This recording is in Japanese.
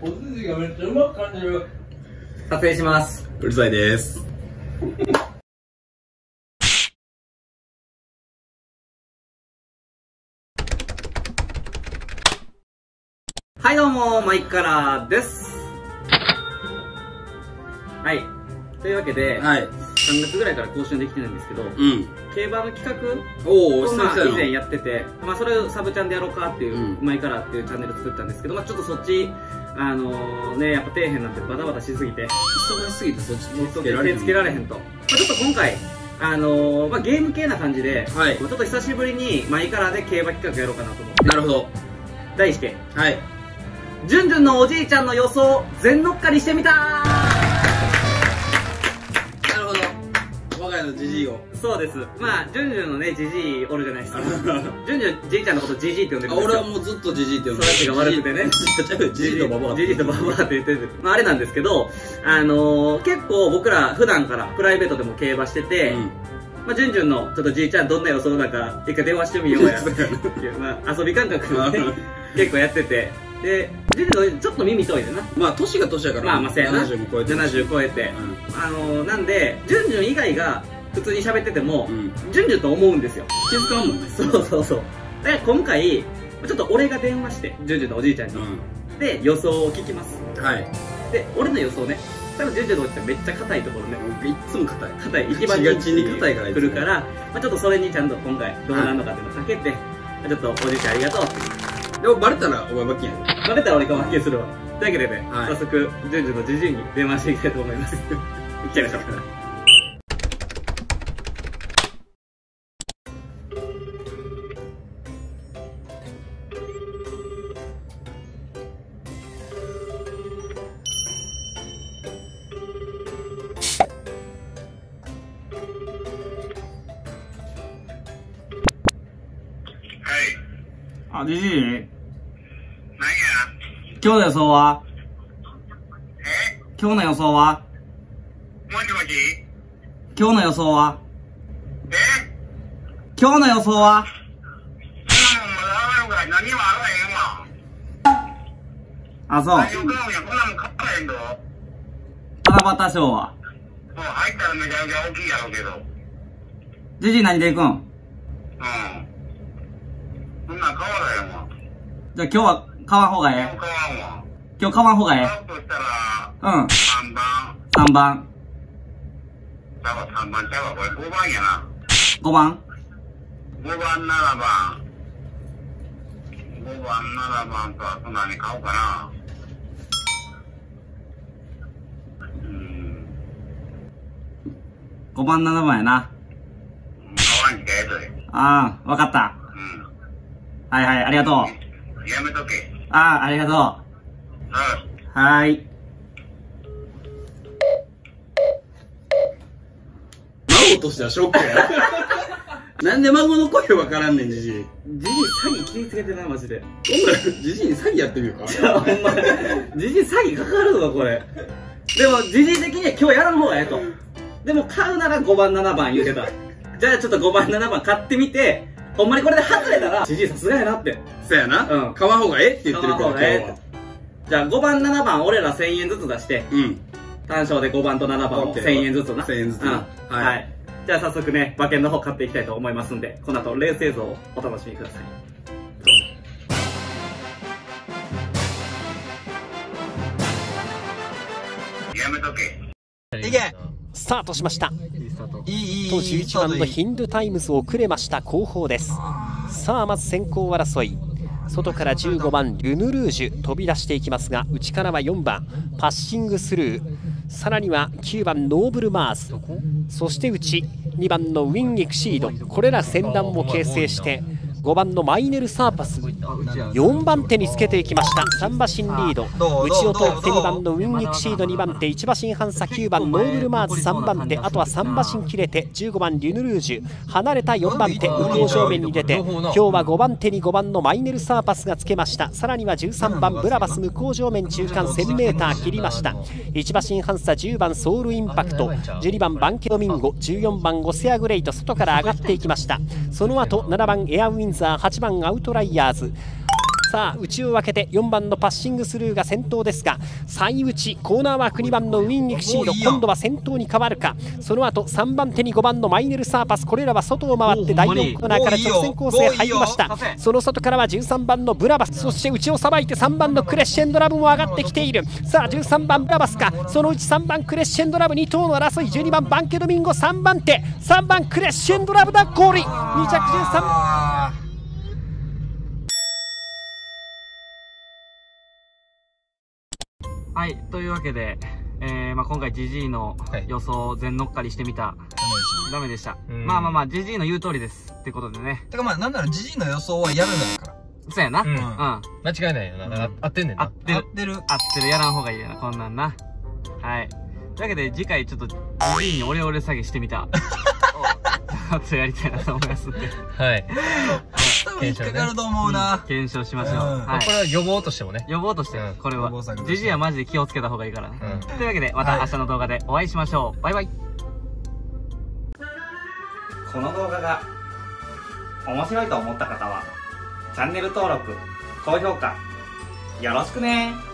お寿司がめっちゃうまく感じる。 撮影します。 うるさいです。 はいどうも、マイカラです。はい。というわけで、 はい。 3月ぐらいから更新できてるんですけど、競馬の企画おを以前やってて、それをサブチャンでやろうかっていう、マイカラっていうチャンネル作ったんですけど、ちょっとそっち、やっぱ底辺なんてバタバタしすぎて、 忙しすぎてそっち手つけられへんと。ちょっと今回、ゲーム系な感じで、ちょっと久しぶりにマイカラで競馬企画やろうかなと思って。 なるほど。 題して、 はい。 ジュンジュンのおじいちゃんの予想、全乗っかりしてみたー。 なるほど。我が家のジジイを。 そうです。ジュンジュンのね、ジジイおるじゃないですか。ジュンジュン、じいちゃんのことジジイって呼んでるんですよ。 俺はもうずっとジジイって呼んでる。 育ちが悪くてね。 ジジイとババア。 ジジイとババアって言ってる。あれなんですけど、結構僕ら普段からプライベートでも競馬してて、ジュンジュンのちょっとじいちゃんどんな予想だか、一回電話してみようや。遊び感覚でね、結構やってて。で、ジュンジュンのちょっと耳遠いでな。 年が年やから。 そうやな。 70も超えて。 70超えて。なんで、ジュンジュン以外が普通に喋ってても、ジュンジュンと思うんですよ。 気づかんもんね。 そうそうそう。だから今回、ちょっと俺が電話して、ジュンジュンのおじいちゃんに。で、予想を聞きます。 はい。 で、俺の予想ね。多分ジュンジュンのおじいちゃんめっちゃ硬いところね。 いつも硬い。 硬い。一番ガチに硬いから。 来るから、ちょっとそれにちゃんと今回どうなるのかっていうのをかけて、ちょっとおじいちゃんありがとうって。 でもバレたらお前負けやで。 バレたら俺が負けするわ。というわけでね、早速、ジュンジュンのジジイに電話していきたいと思います。いっちゃいましょう。じじい、何や今日の予想は？今日の予想は？ もしもし今日の予想は？今日の予想は？あ、そう。七夕賞は？ 入ったらめちゃめちゃ大きいやろうけど。 じじい何で行くん？ そんなん買わないよ、もう。 じゃあ今日は買わん方がええ？ 買わんわ。 今日買わん方がええ？ 買うとしたら、 3番。 ちゃうわ、3番ちゃうわ。これ5番やな。 5番？ 5番、7番。5番、7番とはそんなに買おうかな。 5番、7番やな。 買わんにかえとで。 ああ、わかった。はいはい、ありがとう。 やめとけ。 ありがとう。はい。 孫としてはショックや。なんで孫の声わからんねん、じじい。 じじい詐欺気につけてな、マジで。 じじいに詐欺やってみるか。 じゃあ、ほんまに。じじい詐欺かかるわ、これ。でも、じじい的には今日やらん方がええと。でも、買うなら5番、7番言うてた。じゃあ、ちょっと5番、7番買ってみて、ほんまにこれで外れたら、じじいさすがやなって。 そうやな。買わん方がええって言ってるから、 じゃあ5番、7番、俺ら1000円ずつ出して、単勝で5番と7番を1000円ずつな。 1000円ずつ。 はい。じゃあ早速ね、馬券の方買っていきたいと思いますんで、この後、レース映像をお楽しみください。 やめとけ。 いけ。スタートしました。と11番のヒンドゥタイムズ遅れました後方です。さあまず先行争い、外から15番ルヌルージュ飛び出していきますが、内からは4番パッシングスルー、さらには9番ノーブルマーズ、そして内2番のウィンエクシード、これら先団も形成して5番のマイネルサーパス、4番手につけていきました。3馬身リード、内を通って2番のウィンエクシード2番手、1馬身半差9番ノーブルマーズ3番手、あとは3馬身切れて15番リュヌルージュ、離れた4番手向こう正面に出て、今日は5番手に5番のマイネルサーパスがつけました。さらには13番ブラバス向こう正面中間 1000m 切りました。1馬身半差10番ソウルインパクト、12番バンケドミンゴ、14番オセアグレイト、外から上がっていきました。その後7番エアウィンザー、8番アウトライヤーズ、 さあ内を分けて4番のパッシングスルーが先頭ですが、最内コーナーワーク2番のウィンエクシード、今度は先頭に変わるか。その後3番手に5番のマイネルサーパス、これらは外を回って第4コーナーから直線コースへ入りました。その外からは13番のブラバス、そして内をさばいて3番のクレッシェンドラブも上がってきている。さあ13番ブラバスか、そのうち3番クレッシェンドラブ、2頭の争い。12番バンケドミンゴ3番手、3番クレッシェンドラブだ、ゴールイン。2着13番。 はい、というわけで、今回ジジイの予想全乗っかりしてみた。ダメでした。まあまあまあ、ジジイの言う通りですってことでね。 てかまあなんならジジイの予想はやるんだから。 そうやな。 間違いないよな。合ってんねんな。 合ってる。やらん方がいいよな、こんなんな。はい。というわけで次回ちょっとジジイにオレオレ詐欺してみた。ちょっとやりたいなと思いますんで。 はい。 多分引っかかると思うな。 検証しましょう。 これは予防としてもね。 予防として、これは。ジジイはマジで気をつけた方がいいからね。というわけで、また明日の動画でお会いしましょう。バイバイ。この動画が面白いと思った方は、チャンネル登録、高評価、よろしくね。